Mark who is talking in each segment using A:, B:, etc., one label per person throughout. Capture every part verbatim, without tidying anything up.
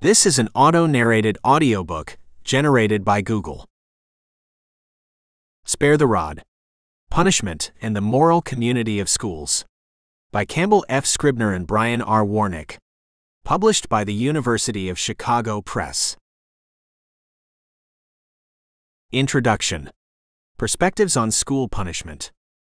A: This is an auto-narrated audiobook generated by Google. Spare the Rod. Punishment and the Moral Community of Schools. By Campbell F. Scribner and Bryan R. Warnick. Published by the University of Chicago Press. Introduction. Perspectives on school punishment.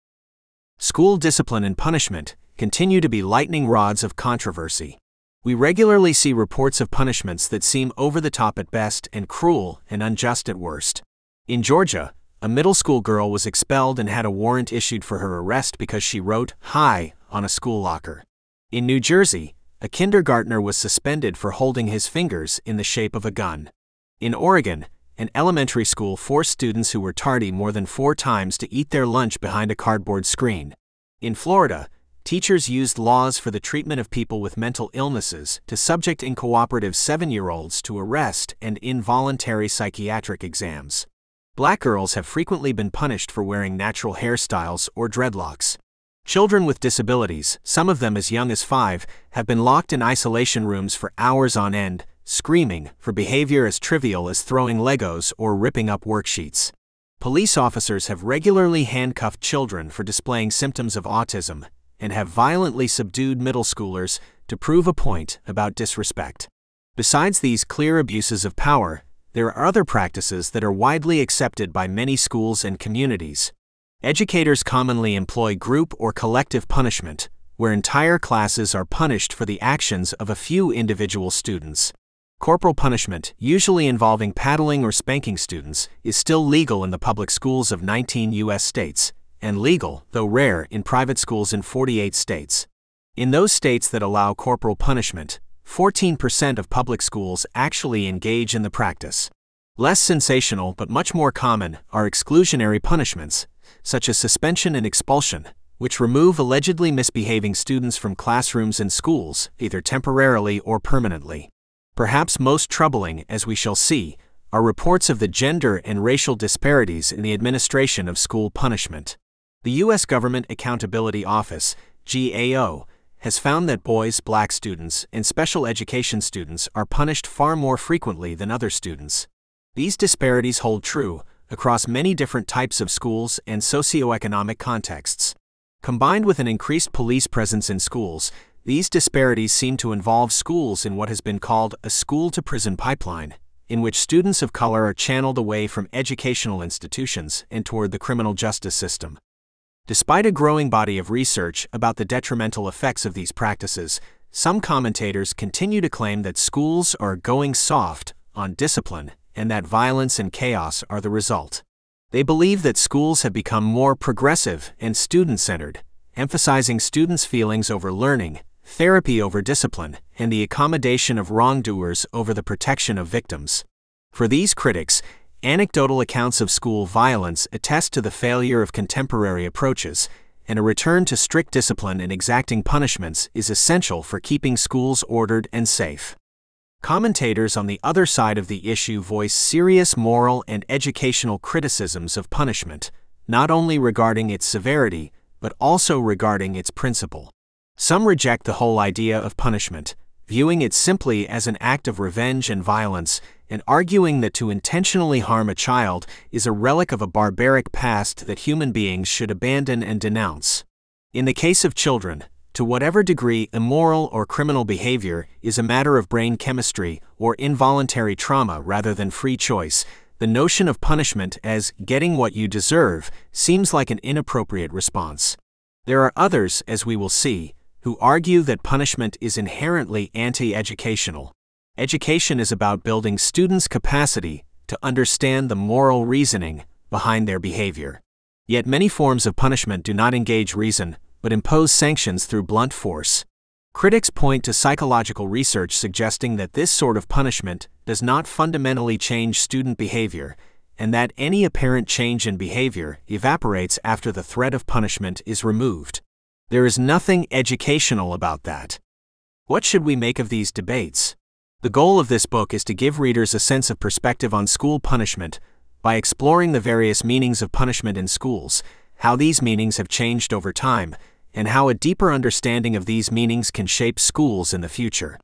A: School discipline and punishment continue to be lightning rods of controversy. We regularly see reports of punishments that seem over the top at best and cruel and unjust at worst. In Georgia, a middle school girl was expelled and had a warrant issued for her arrest because she wrote "Hi" on a school locker. In New Jersey, a kindergartner was suspended for holding his fingers in the shape of a gun. In Oregon, an elementary school forced students who were tardy more than four times to eat their lunch behind a cardboard screen. In Florida, teachers used laws for the treatment of people with mental illnesses to subject uncooperative seven-year-olds to arrest and involuntary psychiatric exams. Black girls have frequently been punished for wearing natural hairstyles or dreadlocks. Children with disabilities, some of them as young as five, have been locked in isolation rooms for hours on end, screaming for behavior as trivial as throwing Legos or ripping up worksheets. Police officers have regularly handcuffed children for displaying symptoms of autism, and have violently subdued middle schoolers to prove a point about disrespect. Besides these clear abuses of power, there are other practices that are widely accepted by many schools and communities. Educators commonly employ group or collective punishment, where entire classes are punished for the actions of a few individual students. Corporal punishment, usually involving paddling or spanking students, is still legal in the public schools of nineteen U S states, and legal, though rare, in private schools in forty-eight states. In those states that allow corporal punishment, fourteen percent of public schools actually engage in the practice. Less sensational but much more common are exclusionary punishments, such as suspension and expulsion, which remove allegedly misbehaving students from classrooms and schools, either temporarily or permanently. Perhaps most troubling, as we shall see, are reports of the gender and racial disparities in the administration of school punishment. The U S Government Accountability Office, G A O, has found that boys, black students, and special education students are punished far more frequently than other students. These disparities hold true across many different types of schools and socioeconomic contexts. Combined with an increased police presence in schools, these disparities seem to involve schools in what has been called a school-to-prison pipeline, in which students of color are channeled away from educational institutions and toward the criminal justice system. Despite a growing body of research about the detrimental effects of these practices, some commentators continue to claim that schools are going soft on discipline and that violence and chaos are the result. They believe that schools have become more progressive and student-centered, emphasizing students' feelings over learning, therapy over discipline, and the accommodation of wrongdoers over the protection of victims. For these critics, anecdotal accounts of school violence attest to the failure of contemporary approaches, and a return to strict discipline and exacting punishments is essential for keeping schools ordered and safe. Commentators on the other side of the issue voice serious moral and educational criticisms of punishment, not only regarding its severity, but also regarding its principle. Some reject the whole idea of punishment, viewing it simply as an act of revenge and violence, and arguing that to intentionally harm a child is a relic of a barbaric past that human beings should abandon and denounce. In the case of children, to whatever degree immoral or criminal behavior is a matter of brain chemistry or involuntary trauma rather than free choice, the notion of punishment as getting what you deserve seems like an inappropriate response. There are others, as we will see, who argue that punishment is inherently anti-educational. Education is about building students' capacity to understand the moral reasoning behind their behavior. Yet many forms of punishment do not engage reason, but impose sanctions through blunt force. Critics point to psychological research suggesting that this sort of punishment does not fundamentally change student behavior, and that any apparent change in behavior evaporates after the threat of punishment is removed. There is nothing educational about that. What should we make of these debates? The goal of this book is to give readers a sense of perspective on school punishment by exploring the various meanings of punishment in schools, how these meanings have changed over time, and how a deeper understanding of these meanings can shape schools in the future.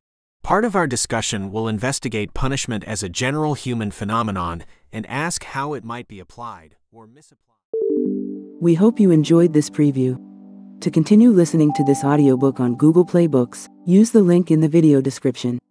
A: Part of our discussion will investigate punishment as a general human phenomenon and ask how it might be applied or misapplied.
B: We hope you enjoyed this preview. To continue listening to this audiobook on Google Play Books, use the link in the video description.